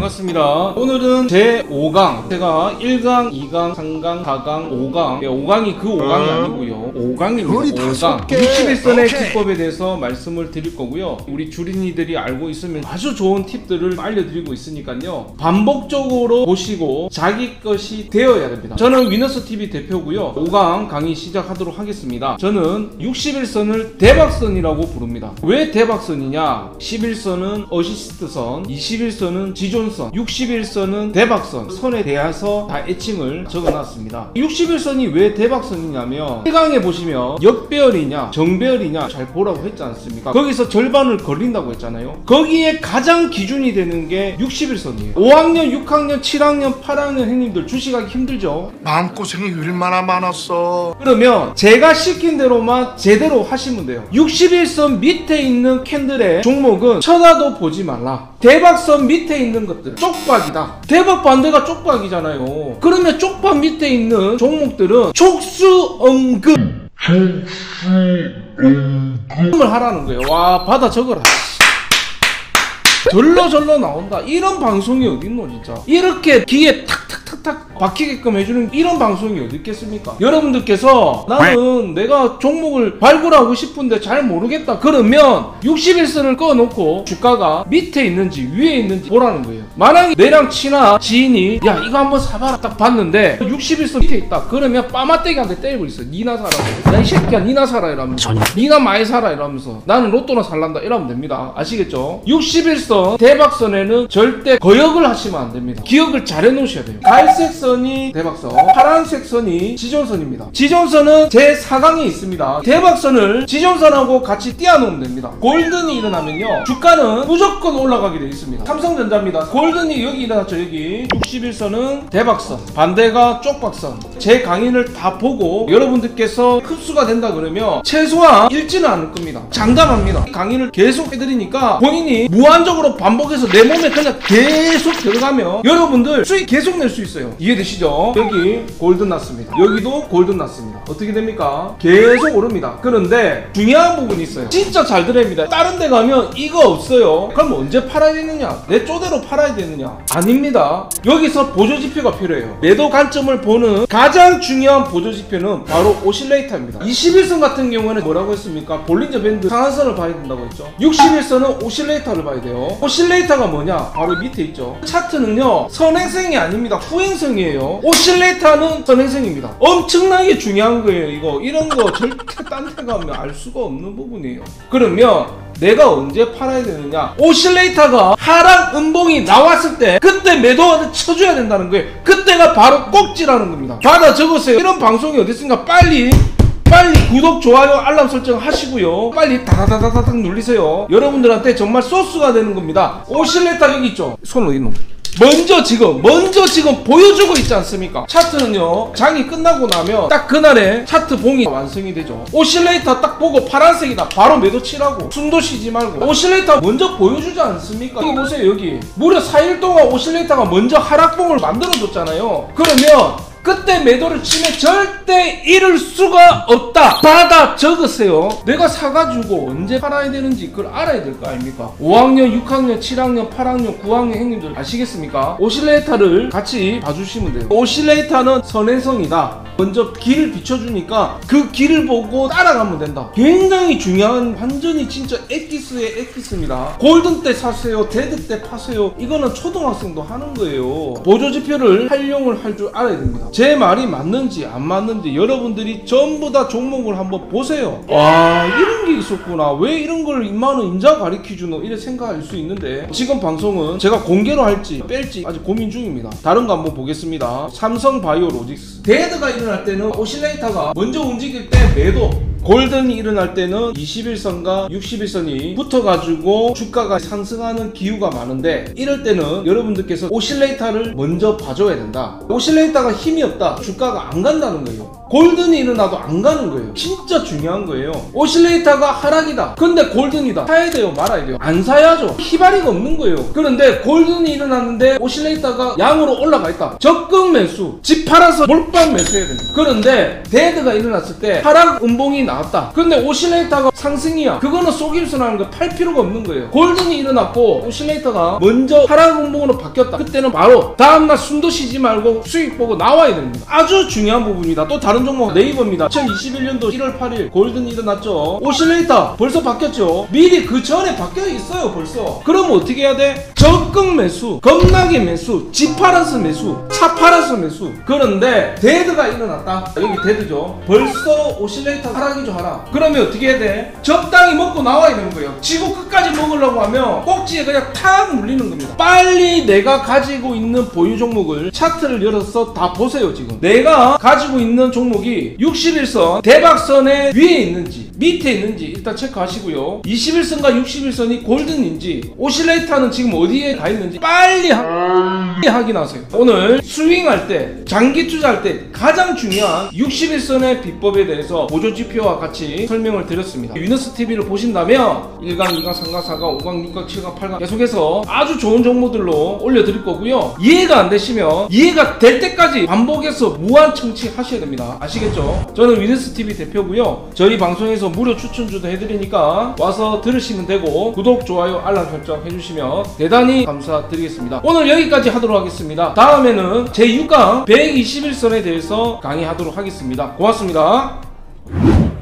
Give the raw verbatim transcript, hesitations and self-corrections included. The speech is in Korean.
반갑습니다. 오늘은 제오 강, 제가 일 강, 이 강, 삼 강, 사 강, 오 강. 오 강이 그 오 강이 아니고요. 오 강입니다. 오 강. 육십일 선의 기법에 대해서 말씀을 드릴 거고요. 우리 주린이들이 알고 있으면 아주 좋은 팁들을 알려드리고 있으니까요. 반복적으로 보시고 자기 것이 되어야 됩니다. 저는 위너스티비 대표고요. 오 강 강의 시작하도록 하겠습니다. 저는 육십일 선을 대박선이라고 부릅니다. 왜 대박선이냐? 십일 선은 어시스트선, 이십일 선은 지존선, 육십일 선은 대박선, 선에 대해서 다 애칭을 적어놨습니다. 육십일 선이 왜 대박선이냐면 일 강에 보시면 역배열이냐 정배열이냐 잘 보라고 했지 않습니까? 거기서 절반을 걸린다고 했잖아요. 거기에 가장 기준이 되는 게 육십일 선이에요 오 학년, 육 학년, 칠 학년, 팔 학년 형님들 주식하기 힘들죠? 마음고생이 얼마나 많았어. 그러면 제가 시킨 대로만 제대로 하시면 돼요. 육십일 선 밑에 있는 캔들의 종목은 쳐다도 보지 말라. 대박선 밑에 있는 것들 쪽박이다. 대박 반대가 쪽박이잖아요. 그러면 쪽박 밑에 있는 종목들은 촉수엄금 촉수엄금을 하라는 거예요. 와, 받아 적어라. 절로 절로 나온다. 이런 방송이 어딨노 진짜. 이렇게 귀에 탁탁탁탁 박히게끔 해주는 이런 방송이 어디 있겠습니까? 여러분들께서 나는 내가 종목을 발굴하고 싶은데 잘 모르겠다 그러면 육십일 선을 꺼놓고 주가가 밑에 있는지 위에 있는지 보라는 거예요. 만약에 내랑 친한 지인이 야 이거 한번 사봐라 딱 봤는데 육십일 선 밑에 있다 그러면 빠마떼기한테 때려버렸어. 니나 사라고. 야 이 새끼야 니나 사라 이러면서 니나 많이 사라 이러면서 나는 로또나 살란다 이러면 됩니다. 아시겠죠? 육십일 선 대박선에는 절대 거역을 하시면 안 됩니다. 기억을 잘 해놓으셔야 돼요. 갈색 선이 대박선, 파란색 선이 지존선입니다. 지존선은 제사 강에 있습니다. 대박선을 지존선하고 같이 띄워놓으면 됩니다. 골든이 일어나면요 주가는 무조건 올라가게 되어 있습니다. 삼성전자입니다. 골든이 여기 일어났죠. 여기 육십일 선은 대박선, 반대가 쪽박선. 제 강의를 다 보고 여러분들께서 흡수가 된다 그러면 최소한 읽지는 않을 겁니다. 장담합니다. 강의를 계속 해드리니까 본인이 무한적으로 반복해서 내 몸에 그냥 계속 들어가면 여러분들 수익 계속 낼 수 있어요. 이해되시죠? 여기 골든 났습니다. 여기도 골든 났습니다. 어떻게 됩니까? 계속 오릅니다. 그런데 중요한 부분이 있어요. 진짜 잘 들어야 합니다. 다른 데 가면 이거 없어요. 그럼 언제 팔아야 되느냐? 내 쪼대로 팔아야 되느냐? 아닙니다. 여기서 보조지표가 필요해요. 매도 관점을 보는 가장 중요한 보조지표는 바로 오실레이터입니다. 이십일 선 같은 경우는 뭐라고 했습니까? 볼린저 밴드 상한선을 봐야 된다고 했죠. 육십일 선은 오실레이터를 봐야 돼요. 오실레이터가 뭐냐? 바로 밑에 있죠. 차트는요 선행성이 아닙니다. 후행성이에요. 오실레이터는 선행성입니다. 엄청나게 중요한 거예요. 이거 이런 거 절대 딴 데 가면 알 수가 없는 부분이에요. 그러면 내가 언제 팔아야 되느냐? 오실레이터가 하락 음봉이 나왔을 때 그때 매도를 쳐줘야 된다는 거예요. 그때가 바로 꼭지라는 겁니다. 받아 적으세요. 이런 방송이 어디 있습니까? 빨리 빨리 구독, 좋아요, 알람 설정 하시고요. 빨리 다다다다닥 눌리세요. 여러분들한테 정말 소스가 되는 겁니다. 오실레이터 여기 있죠? 손 어디 있노? 먼저 지금 먼저 지금 보여주고 있지 않습니까? 차트는요 장이 끝나고 나면 딱 그날에 차트 봉이 완성이 되죠. 오실레이터 딱 보고 파란색이다 바로 매도 치라고. 숨도 쉬지 말고 오실레이터 먼저 보여주지 않습니까? 여기 보세요. 여기 무려 사 일 동안 오실레이터가 먼저 하락봉을 만들어 줬잖아요. 그러면 그때 매도를 치면 절대 잃을 수가 없다. 받아 적으세요. 내가 사가지고 언제 팔아야 되는지 그걸 알아야 될 거 아닙니까? 오 학년, 육 학년, 칠 학년, 팔 학년, 구 학년 형님들 아시겠습니까? 오실레이터를 같이 봐주시면 돼요. 오실레이터는 선행성이다. 먼저 길을 비춰주니까 그 길을 보고 따라가면 된다. 굉장히 중요한 완전히 진짜 엑기스의 엑기스입니다. 골든 때 사세요. 데드 때 파세요. 이거는 초등학생도 하는 거예요. 보조지표를 활용을 할 줄 알아야 됩니다. 제 말이 맞는지 안 맞는지 여러분들이 전부 다 종목을 한번 보세요. 와 이런 게 있었구나. 왜 이런 걸 인마는 인자 가리켜주노? 이래 생각할 수 있는데 지금 방송은 제가 공개로 할지 뺄지 아직 고민 중입니다. 다른 거 한번 보겠습니다. 삼성바이오로직스. 데드가 일어날 때는 오실레이터가 먼저 움직일 때 매도, 골든이 일어날 때는 이십일 선과 육십일 선이 붙어가지고 주가가 상승하는 기후가 많은데 이럴 때는 여러분들께서 오실레이터를 먼저 봐줘야 된다. 오실레이터가 힘이 없다. 주가가 안 간다는 거예요. 골든이 일어나도 안 가는 거예요. 진짜 중요한 거예요. 오실레이터가 하락이다. 근데 골든이다. 사야 돼요? 말아야 돼요? 안 사야죠. 희발이가 없는 거예요. 그런데 골든이 일어났는데 오실레이터가 양으로 올라가 있다. 적극 매수. 집 팔아서 몰빵 매수해야 됩니다. 그런데 데드가 일어났을 때 하락 음봉이 나왔다. 근데 오실레이터가 상승이야. 그거는 속임수라는 거 팔 필요가 없는 거예요. 골든이 일어났고 오실레이터가 먼저 하락 음봉으로 바뀌었다. 그때는 바로 다음날 숨도 쉬지 말고 수익 보고 나와야 됩니다. 아주 중요한 부분입니다. 또 다른 종목 네이버입니다. 이천이십일 년도 일월 팔일 골든이 일어났죠. 오실레이터 벌써 바뀌었죠. 미리 그 전에 바뀌어 있어요. 벌써. 그럼 어떻게 해야 돼? 적극 매수, 겁나게 매수, 집 팔아서 매수, 차 팔아서 매수. 그런데 데드가 일어났다. 여기 데드죠. 벌써 오실레이터 하락이죠. 하락. 그러면 어떻게 해야 돼? 적당히 먹고 나와야 되는 거예요. 지고 끝까지 먹으려고 하면 꼭지에 그냥 탁 물리는 겁니다. 빨리 내가 가지고 있는 보유 종목을 차트를 열어서 다 보세요. 지금 내가 가지고 있는 종목이 육십일선 대박선에 위에 있는지 밑에 있는지 일단 체크하시고요. 이십일선과 육십일선이 골든인지 오실레이터는 지금 어디에 가 있는지 빨리 하... 확인하세요. 오늘 스윙할 때 장기 투자할 때 가장 중요한 육십일선의 비법에 대해서 보조지표와 같이 설명을 드렸습니다. 위너스티비를 보신다면 일강, 이강, 삼강, 사강, 오강, 육강, 칠강, 팔강 계속해서 아주 좋은 정보들로 올려드릴 거고요. 이해가 안 되시면 이해가 될 때까지 반복해서 무한 청취하셔야 됩니다. 아시겠죠? 저는 위너스티비 대표고요. 저희 방송에서 무료 추천주도 해드리니까 와서 들으시면 되고 구독, 좋아요, 알람 설정 해주시면 대단히 감사드리겠습니다. 오늘 여기까지 하도록 하겠습니다. 다음에는 제육 강 백이십일선에 대해서 강의하도록 하겠습니다. 고맙습니다.